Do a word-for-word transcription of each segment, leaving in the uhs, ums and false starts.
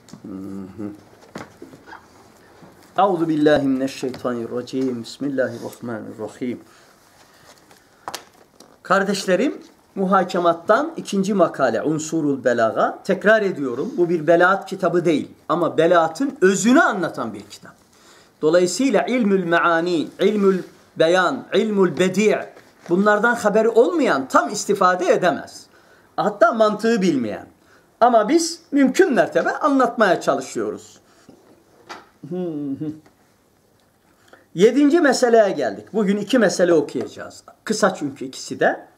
Euzu billahi mineşşeytanirracim. Bismillahirrahmanirrahim. Kardeşlerim, muhakemattan ikinci makale Unsurul Belaga. Tekrar ediyorum, bu bir belaat kitabı değil ama belaatın özünü anlatan bir kitap. Dolayısıyla ilmül meani, ilmül beyan, ilmül bedi' bunlardan haberi olmayan tam istifade edemez. Hatta mantığı bilmeyen. Ama biz mümkün mertebe anlatmaya çalışıyoruz. Yedinci meseleye geldik. Bugün iki mesele okuyacağız. Kısa çünkü ikisi de.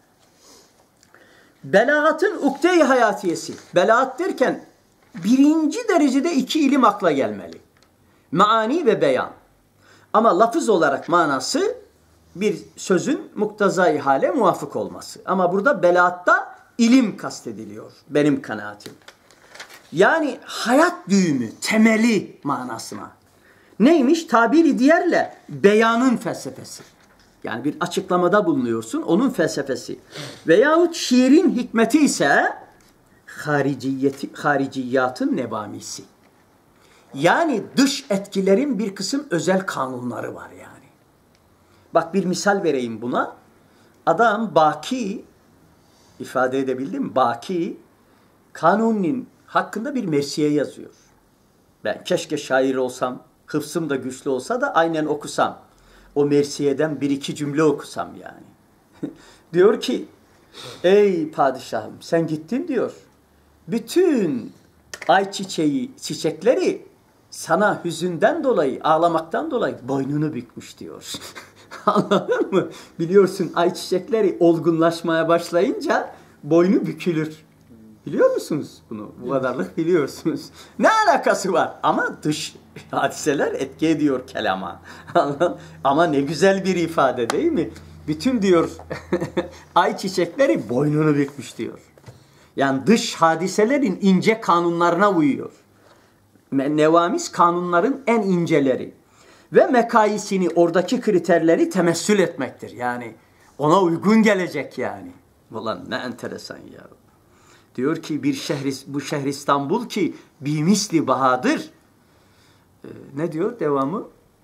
Belagatın ukde-i hayatiyesi. Belagat derken birinci derecede iki ilim akla gelmeli. Maani ve beyan. Ama lafız olarak manası bir sözün muktezai hale muvafık olması. Ama burada belagatta ilim kastediliyor. Benim kanaatim. Yani hayat düğümü, temeli manasına. Neymiş? Tabiri diğerle beyanın felsefesi. Yani bir açıklamada bulunuyorsun, onun felsefesi. Veyahut şiirin hikmeti ise hariciyeti, hariciyatın nevamisi. Yani dış etkilerin bir kısım özel kanunları var yani. Bak bir misal vereyim buna. Adam Baki, ifade edebildim, Baki, Kanuni'nin hakkında bir mersiye yazıyor. Ben keşke şair olsam, hıfzım da güçlü olsa da aynen okusam. O mersiyeden bir iki cümle okusam yani. Diyor ki, ey padişahım sen gittin diyor. Bütün ayçiçeği, çiçekleri sana hüzünden dolayı, ağlamaktan dolayı boynunu bükmüş diyor. Anladın mı? Biliyorsun ayçiçekleri olgunlaşmaya başlayınca boynu bükülür. Biliyor musunuz bunu? Bu kadarlık biliyorsunuz. Ne alakası var? Ama dış hadiseler etki ediyor kelama. Ama ne güzel bir ifade değil mi? Bütün diyor ayçiçekleri boynunu bükmüş diyor. Yani dış hadiselerin ince kanunlarına uyuyor. Nevamis kanunların en inceleri. Ve mekayisini, oradaki kriterleri temessül etmektir. Yani ona uygun gelecek yani. Ulan ne enteresan ya. Diyor ki bir şehri, bu şehir İstanbul ki bimisli bahadır. Ee, ne diyor devamı?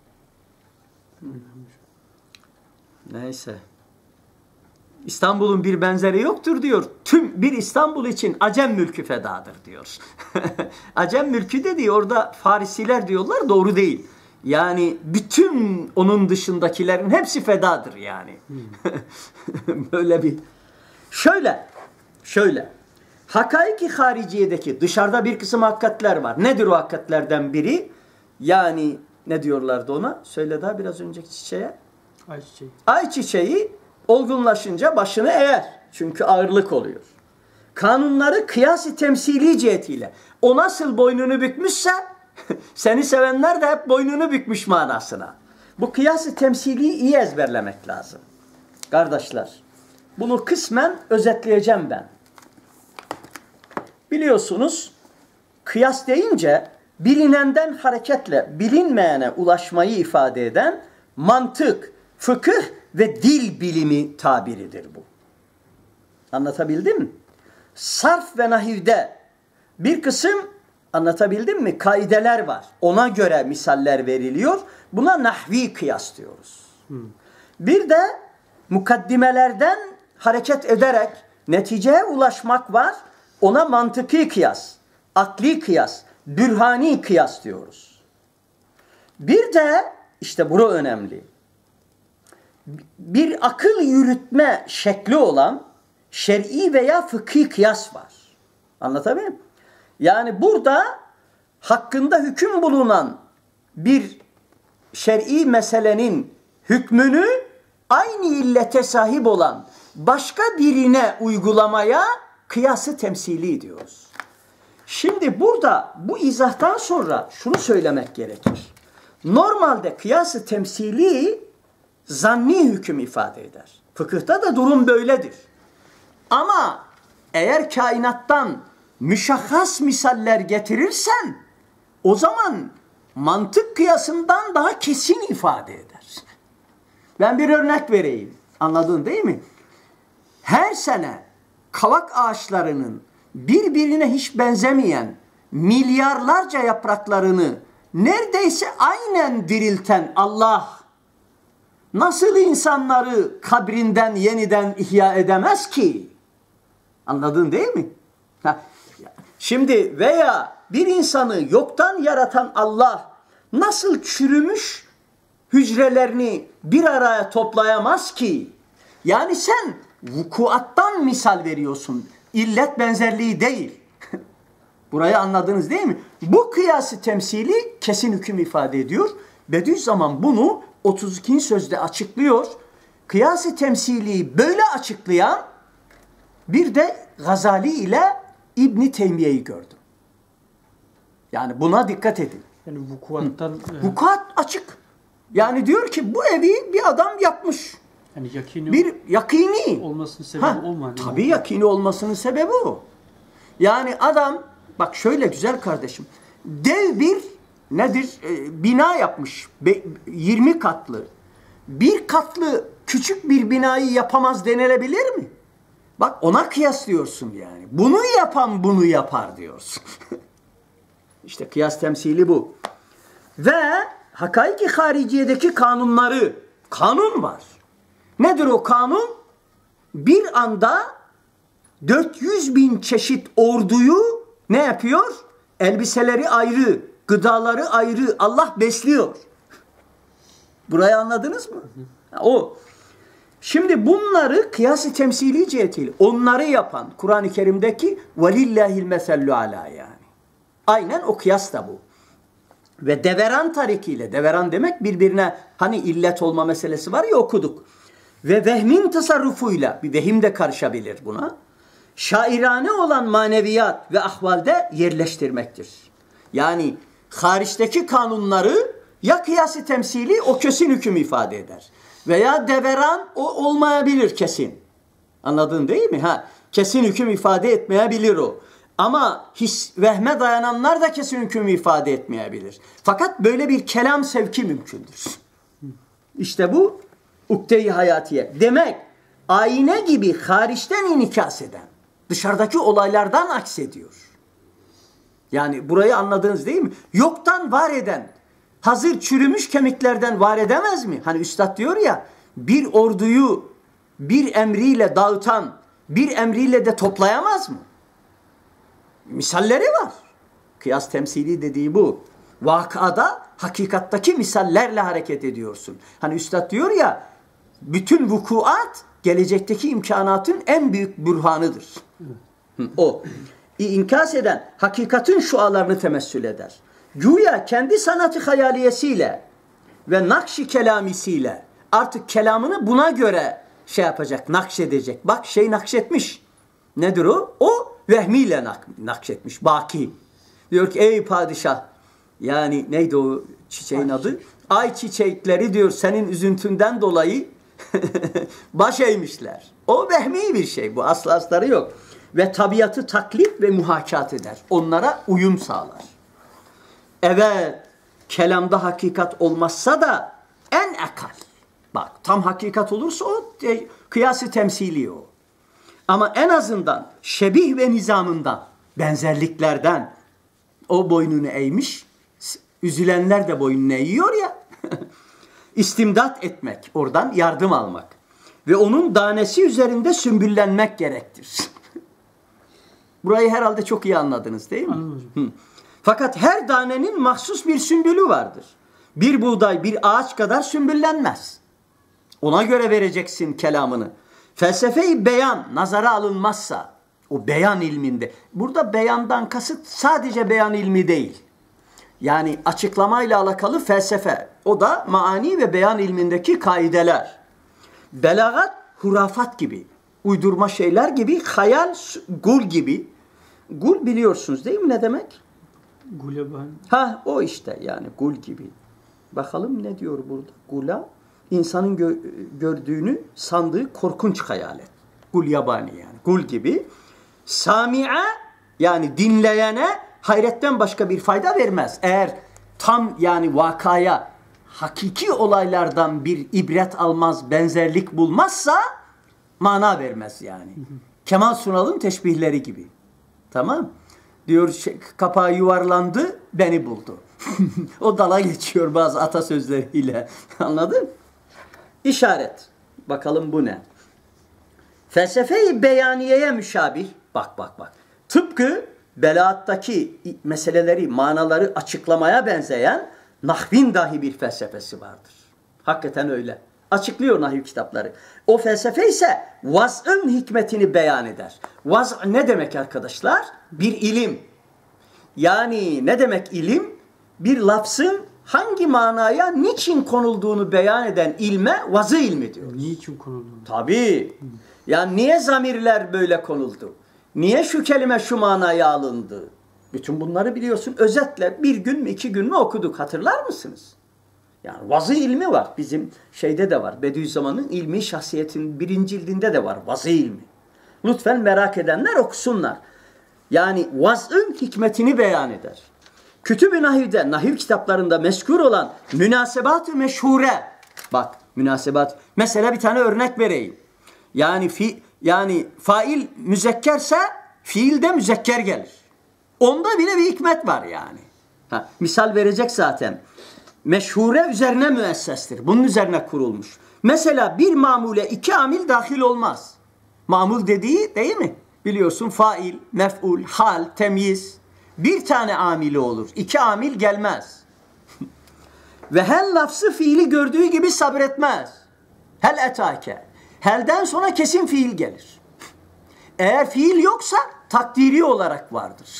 Neyse. İstanbul'un bir benzeri yoktur diyor. Tüm bir İstanbul için Acem mülkü fedadır diyor. Acem mülkü dediği orada Farisiler diyorlar, doğru değil. Yani bütün onun dışındakilerin hepsi fedadır yani. Böyle bir. Şöyle, şöyle. Hakaiki hariciyedeki dışarıda bir kısım hakikatler var. Nedir o hakikatlerden biri? Yani ne diyorlardı ona? Söyle daha biraz önceki çiçeğe. Ayçiçeği. Ayçiçeği olgunlaşınca başını eğer. Çünkü ağırlık oluyor. Kanunları kıyas-ı temsili cihetiyle. O nasıl boynunu bükmüşse seni sevenler de hep boynunu bükmüş manasına. Bu kıyas-ı temsiliyi iyi ezberlemek lazım. Kardeşler, bunu kısmen özetleyeceğim ben. Biliyorsunuz, kıyas deyince bilinenden hareketle bilinmeyene ulaşmayı ifade eden mantık, fıkıh ve dil bilimi tabiridir bu. Anlatabildim mi? Sarf ve nahivde bir kısım, anlatabildim mi, kaideler var. Ona göre misaller veriliyor. Buna nahvi kıyas diyoruz. Hmm. Bir de mukaddimelerden hareket ederek neticeye ulaşmak var. Ona mantıki kıyas, akli kıyas, bürhani kıyas diyoruz. Bir de işte bura önemli. Bir akıl yürütme şekli olan şer'i veya fıkhi kıyas var. Anlatabiliyor muyum? Yani burada hakkında hüküm bulunan bir şer'i meselenin hükmünü aynı illete sahip olan başka birine uygulamaya kıyası temsili diyoruz. Şimdi burada bu izahtan sonra şunu söylemek gerekir. Normalde kıyası temsili zanni hüküm ifade eder. Fıkıhta da durum böyledir. Ama eğer kainattan müşahhas misaller getirirsen o zaman mantık kıyasından daha kesin ifade eder. Ben bir örnek vereyim. Anladın değil mi? Her sene kavak ağaçlarının birbirine hiç benzemeyen milyarlarca yapraklarını neredeyse aynen dirilten Allah nasıl insanları kabrinden yeniden ihya edemez ki? Anladın değil mi? Ha. Şimdi veya bir insanı yoktan yaratan Allah nasıl çürümüş hücrelerini bir araya toplayamaz ki? Yani sen vukuattan misal veriyorsun. İllet benzerliği değil. Burayı anladınız değil mi? Bu kıyası temsili kesin hüküm ifade ediyor. Bediüzzaman bunu otuz ikinci sözde açıklıyor. Kıyası temsiliyi böyle açıklayan bir de Gazali ile İbn Teymiye'yi gördüm. Yani buna dikkat edin. Yani vukuattan... E... Vukuat açık. Yani diyor ki bu evi bir adam yapmış. Yani yakini bir yakini olmasının sebebi ha, o mu? Tabii yakini olmasının sebebi o. Yani adam bak şöyle güzel kardeşim. Dev bir nedir? E, bina yapmış. Be, yirmi katlı. Bir katlı küçük bir binayı yapamaz denilebilir mi? Bak ona kıyaslıyorsun yani. Bunu yapan bunu yapar diyorsun. İşte kıyas temsili bu. Ve hakaiki hariciyedeki kanunları, kanun var. Nedir o kanun? Bir anda dört yüz bin çeşit orduyu ne yapıyor? Elbiseleri ayrı, gıdaları ayrı. Allah besliyor. Burayı anladınız mı? O. Şimdi bunları kıyas-ı temsili cihetiyle onları yapan Kur'an-ı Kerim'deki velillahil mesellu ala yani. Aynen o kıyas da bu. Ve deveran tarikiyle, deveran demek birbirine hani illet olma meselesi var ya okuduk. Ve vehmin tasarrufuyla, bir vehim de karışabilir buna. Şairane olan maneviyat ve ahvalde yerleştirmektir. Yani hariçteki kanunları ya kıyası temsili o kesin hüküm ifade eder. Veya deveran o olmayabilir kesin. Anladın değil mi? Ha, kesin hüküm ifade etmeyebilir o. Ama his, vehme dayananlar da kesin hüküm ifade etmeyebilir. Fakat böyle bir kelam sevki mümkündür. İşte bu ukde-i hayatiye. Demek ayna gibi hariçten inikas eden, dışarıdaki olaylardan aksediyor. Yani burayı anladınız değil mi? Yoktan var eden, hazır çürümüş kemiklerden var edemez mi? Hani üstad diyor ya, bir orduyu bir emriyle dağıtan, bir emriyle de toplayamaz mı? Misalleri var. Kıyas temsili dediği bu. Vakada hakikattaki misallerle hareket ediyorsun. Hani üstad diyor ya, bütün vukuat gelecekteki imkanatın en büyük bürhanıdır. Hı, o. İnkas eden hakikatin şualarını temessül eder. Güya kendi sanatı hayaliyesiyle ve nakş-ı kelamisiyle artık kelamını buna göre şey yapacak, nakşedecek. Bak şey nakşetmiş. Nedir o? O vehmiyle nak nakşetmiş. Baki. Diyor ki ey padişah, yani neydi o çiçeğin Ay adı? Çiçek. Ay çiçekleri diyor senin üzüntünden dolayı baş eğmişler. O vehmi bir şey. Bu aslı asları yok. Ve tabiatı taklit ve muhakat eder. Onlara uyum sağlar. Evet, kelamda hakikat olmazsa da en akal. Bak tam hakikat olursa o e, kıyası temsili o. Ama en azından şebih ve nizamından, benzerliklerden o boynunu eğmiş, üzülenler de boynunu eğiyor ya. İstimdat etmek, oradan yardım almak. Ve onun danesi üzerinde sümbüllenmek gerektir. Burayı herhalde çok iyi anladınız değil mi? Hı. Fakat her danenin mahsus bir sümbülü vardır. Bir buğday bir ağaç kadar sümbüllenmez. Ona göre vereceksin kelamını. Felsefe-i beyan nazara alınmazsa, o beyan ilminde, burada beyandan kasıt sadece beyan ilmi değil. Yani açıklamayla alakalı felsefe, o da maani ve beyan ilmindeki kaideler. Belagat, hurafat gibi, uydurma şeyler gibi, hayal, gul gibi. Gul biliyorsunuz değil mi ne demek? Guleban. Ha o işte yani gul gibi. Bakalım ne diyor burada? Gula, insanın gö gördüğünü sandığı korkunç hayalet. Gul yabani yani. Gul gibi. Sami'a yani dinleyene hayretten başka bir fayda vermez. Eğer tam yani vakaya, hakiki olaylardan bir ibret almaz, benzerlik bulmazsa mana vermez yani. Kemal Sunal'ın teşbihleri gibi. Tamam. Diyor şey, kapağı yuvarlandı, beni buldu. O dala geçiyor bazı atasözleriyle. Anladın? İşaret. Bakalım bu ne? Felsefe-i beyaniyeye müşabih. Bak bak bak. Tıpkı belaattaki meseleleri, manaları açıklamaya benzeyen nahvin dahi bir felsefesi vardır. Hakikaten öyle. Açıklıyor nahiv kitapları. O felsefe ise vaz'ın hikmetini beyan eder. Vaz ne demek arkadaşlar? Bir ilim. Yani ne demek ilim? Bir lafzın hangi manaya, niçin konulduğunu beyan eden ilme vazı ilmi diyor. Niçin konulduğunu? Tabii. Yani niye zamirler böyle konuldu? Niye şu kelime şu manaya alındı? Bütün bunları biliyorsun. Özetle bir gün mü iki gün mü okuduk, hatırlar mısınız? Yani vazı ilmi var. Bizim şeyde de var. Bediüzzaman'ın ilmi şahsiyetin birinci cildinde de var. Vazı ilmi. Lütfen merak edenler okusunlar. Yani vaz'ın hikmetini beyan eder. Kütüb-i Nahiv'de, nahiv kitaplarında mezkur olan münasebat-ı meşhure. Bak, münasebat. Mesela bir tane örnek vereyim. Yani fi, yani fail müzekkerse fiilde müzekker gelir. Onda bile bir hikmet var yani. Ha, misal verecek zaten. Meşhure üzerine müessestir. Bunun üzerine kurulmuş. Mesela bir mamule iki amil dahil olmaz. Mamul dediği değil mi? Biliyorsun fail, mef'ul, hal, temyiz. Bir tane amili olur. İki amil gelmez. Ve hel lafzı fiili gördüğü gibi sabretmez. Hel etake. Helden sonra kesin fiil gelir. Eğer fiil yoksa takdiri olarak vardır.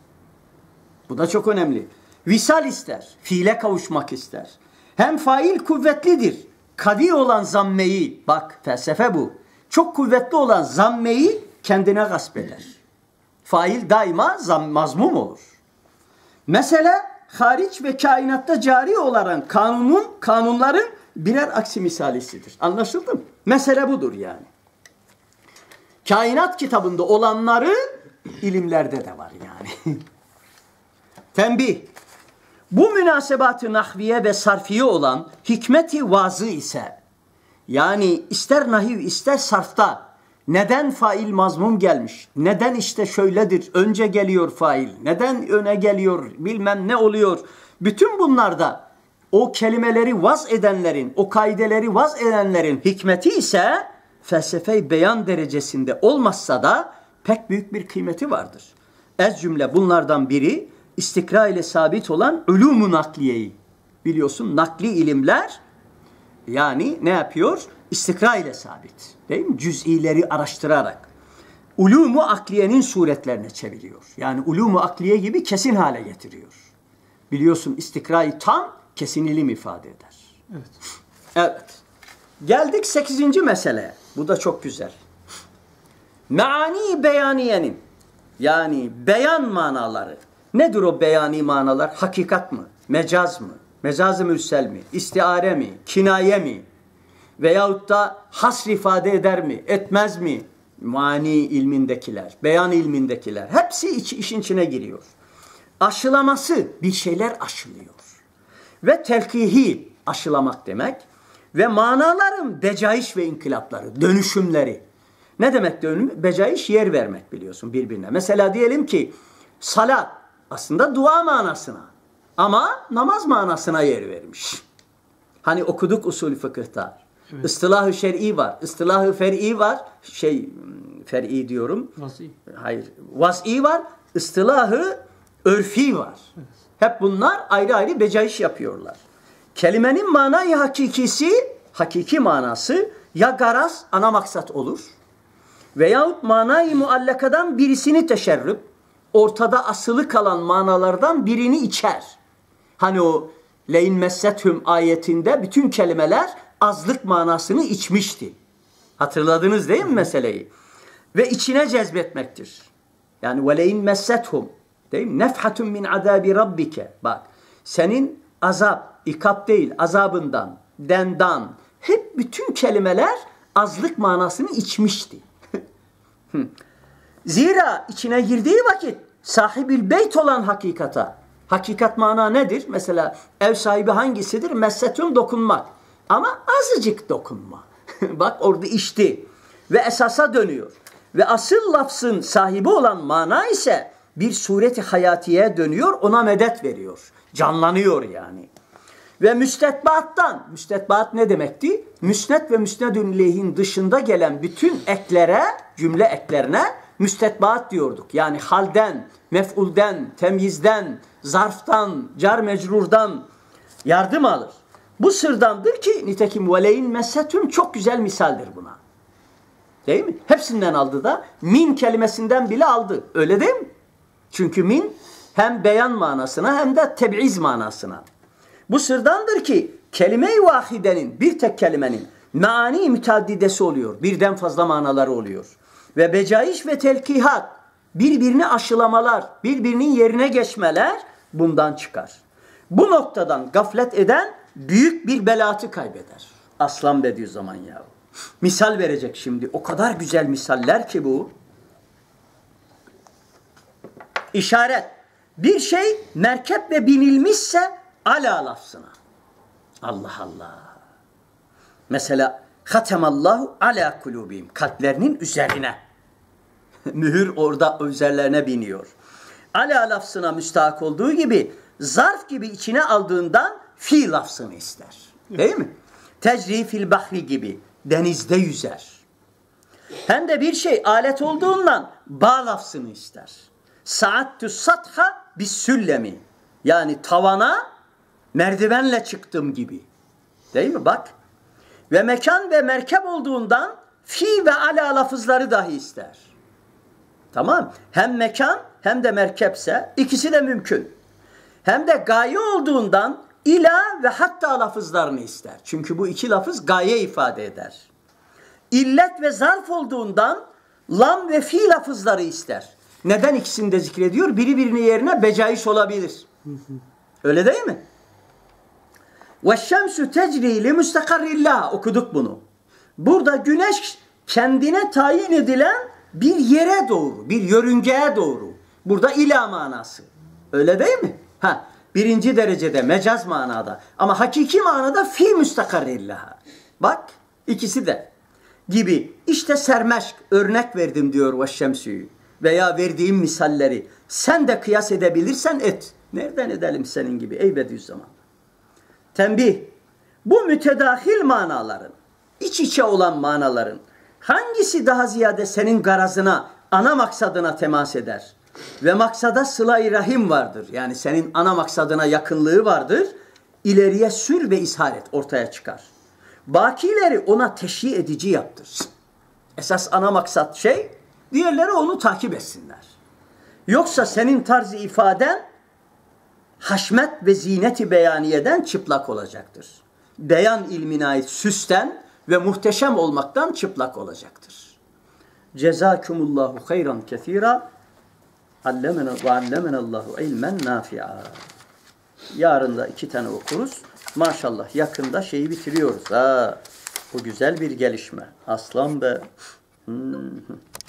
Bu da çok önemli. Visal ister. Fiile kavuşmak ister. Hem fail kuvvetlidir. Kadi olan zammeyi, bak felsefe bu. Çok kuvvetli olan zammeyi kendine gasp eder. Fail daima zam, mazmum olur. Mesela hariç ve kainatta cari olan kanunun, kanunların birer aksi misalisidir. Anlaşıldı mı? Mesele budur yani. Kainat kitabında olanları ilimlerde de var yani. Tembih. Bu münasebat-ı nahviye ve sarfiye olan hikmeti vazı ise, yani ister nahiv ister sarfta neden fail mazmum gelmiş, neden işte şöyledir, önce geliyor fail, neden öne geliyor, bilmem ne oluyor. Bütün bunlarda o kelimeleri vaz edenlerin, o kaideleri vaz edenlerin hikmeti ise felsefe-i beyan derecesinde olmazsa da pek büyük bir kıymeti vardır. Ez cümle bunlardan biri istikra ile sabit olan ulûm-u nakliyeyi. Biliyorsun nakli ilimler yani ne yapıyor? İstikra ile sabit. Değil mi? Cüz'ileri araştırarak. Ulûm-u akliyenin suretlerine çeviriyor. Yani ulûm-u akliye gibi kesin hale getiriyor. Biliyorsun istikrayı tam kesin ilim ifade eder. Evet. Evet. Geldik sekizinci meseleye. Bu da çok güzel. Meani beyaniyenin yani beyan manaları. Nedir o beyani manalar? Hakikat mı? Mecaz mı? Mecaz-ı mürsel mi? İstiare mi? Kinaye mi? Veyahut da hasr ifade eder mi? Etmez mi? Mani ilmindekiler, beyan ilmindekiler. Hepsi iç, işin içine giriyor. Aşılaması, bir şeyler aşılıyor. Ve telkihi, aşılamak demek. Ve manaların becaiş ve inkılapları, dönüşümleri. Ne demek dönüm? Becaiş yer vermek biliyorsun birbirine. Mesela diyelim ki salat aslında dua manasına ama namaz manasına yer vermiş. Hani okuduk usul fıkıhta. Evet. İstilahı şer'i var, istilahı fer'i var. Şey fer'i diyorum. Vaz'i. Hayır, vaz'i var, istilahı örfi var. Evet. Hep bunlar ayrı ayrı becaiş yapıyorlar. Kelimenin manayı hakikisi, hakiki manası ya garaz, ana maksat olur. Veyahut manayı muallakadan birisini teşerrüp, ortada asılı kalan manalardan birini içer. Hani o leyn messethum ayetinde bütün kelimeler azlık manasını içmişti. Hatırladınız değil mi meseleyi? Ve içine cezbetmektir. Yani ve leyn messethum değil mi? Nefhatun min azabi rabbike. Bak senin azap, ikap değil azabından, dendan hep bütün kelimeler azlık manasını içmişti. Zira içine girdiği vakit sahibil beyt olan hakikata. Hakikat mana nedir? Mesela ev sahibi hangisidir? Messetun dokunmak. Ama azıcık dokunma. Bak orada içti. Ve esasa dönüyor. Ve asıl lafzın sahibi olan mana ise bir sureti hayatiye dönüyor, ona medet veriyor. Canlanıyor yani. Ve müstetbaattan, müstetbaat ne demekti? Müsnet ve müsnedün leyhin dışında gelen bütün eklere, cümle eklerine müstetbaat diyorduk. Yani halden, mef'ulden, temyizden, zarftan, car mecrurdan yardım alır. Bu sırdandır ki nitekim veleyin messetün çok güzel misaldir buna. Değil mi? Hepsinden aldı da min kelimesinden bile aldı. Öyle değil mi? Çünkü min hem beyan manasına hem de teb'iz manasına. Bu sırdandır ki kelime-i vahidenin, bir tek kelimenin meani müteaddidesi oluyor. Birden fazla manaları oluyor. Ve becaiş ve telkihat, birbirini aşılamalar, birbirinin yerine geçmeler bundan çıkar. Bu noktadan gaflet eden büyük bir belaatı kaybeder. Aslan Bediüzzaman ya. Misal verecek şimdi. O kadar güzel misaller ki bu. İşaret. Bir şey merkep ve binilmişse ala lafzına. Allah Allah. Mesela hatemallahu ala kulubihim. Kalplerinin üzerine. Mühür orada üzerlerine biniyor. Ala lafzına müstahak olduğu gibi zarf gibi içine aldığından fi lafzını ister. Değil mi? Tecri fil bahri gibi denizde yüzer. Hem de bir şey alet olduğundan ba lafzını ister. Sa'attü satha bis süllemi. Yani tavana merdivenle çıktım gibi. Değil mi? Bak. Ve mekan ve merkep olduğundan fi ve ala lafızları dahi ister. Tamam. Hem mekan hem de merkepse ikisi de mümkün. Hem de gaye olduğundan ila ve hatta lafızlarını ister. Çünkü bu iki lafız gaye ifade eder. İllet ve zarf olduğundan lam ve fi lafızları ister. Neden ikisini de zikrediyor? Biri birinin yerine becaiş olabilir. Öyle değil mi? وَالشَّمْسُ تَجْرِي لِمُسْتَقَرِّ اللّٰهِ okuduk bunu. Burada güneş kendine tayin edilen bir yere doğru, bir yörüngeye doğru. Burada ila manası. Öyle değil mi? Ha, birinci derecede mecaz manada. Ama hakiki manada fi müstakarrillah. Bak ikisi de gibi. İşte sermeşk örnek verdim diyor Veşşemsü'yü. Veya verdiğim misalleri sen de kıyas edebilirsen et. Nereden edelim senin gibi ey Bediüzzaman? Tembih. Bu mütedahil manaların, iç içe olan manaların hangisi daha ziyade senin garazına, ana maksadına temas eder? Ve maksada sıla-i rahim vardır. Yani senin ana maksadına yakınlığı vardır. İleriye sür ve ishar et, ortaya çıkar. Bakileri ona teşhi edici yaptır. Esas ana maksat şey, diğerleri onu takip etsinler. Yoksa senin tarzı ifaden haşmet ve zineti beyaniyeden çıplak olacaktır. Beyan ilmine ait süsten ve muhteşem olmaktan çıplak olacaktır. Cezakumullahu hayran kethira. Allemena ve allemenallahu ilmen nafi'a. Yarın da iki tane okuruz. Maşallah yakında şeyi bitiriyoruz. Ha, bu güzel bir gelişme. Aslan be. Hmm.